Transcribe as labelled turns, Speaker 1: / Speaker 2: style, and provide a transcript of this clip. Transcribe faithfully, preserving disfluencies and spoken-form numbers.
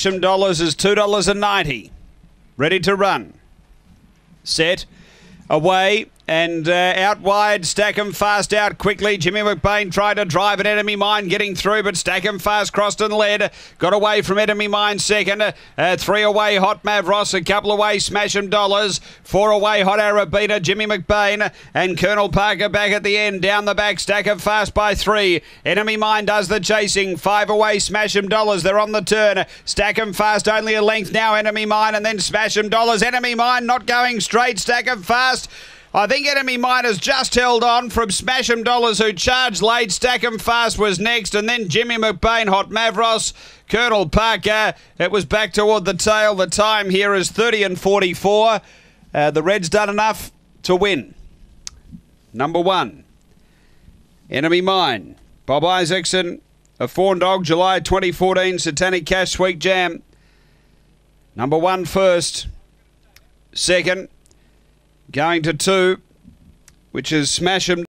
Speaker 1: Smash'em Dollars is two dollars ninety. Ready to run. Set. Away. And uh, out wide, Stack 'em Fast out quickly. Jimmy McBain tried to drive at Enemy Mine, getting through, but Stack 'em Fast crossed and led. Got away from Enemy Mine second. Uh, three away, Hot Mavros. A couple away, Smash'em Dollars. Four away, Hot Arabina, Jimmy McBain. And Colonel Parker back at the end. Down the back, Stack 'em Fast by three. Enemy Mine does the chasing. Five away, Smash'em Dollars. They're on the turn. Stack 'em Fast only a length now, Enemy Mine, and then Smash'em Dollars. Enemy Mine not going straight. Stack 'em Fast. I think Enemy Mine has just held on from Smash'em Dollars, who charged late. Stack 'em Fast was next, and then Jimmy McBain, Hot Mavros, Colonel Parker. It was back toward the tail. The time here is thirty and forty-four. Uh, the Reds done enough to win. Number one, Enemy Mine. Bob Isaacson, a Fawn Dog, July twenty fourteen, Satanic Cash Sweet Jam. Number one first. Second. Going to two, which is Smash'em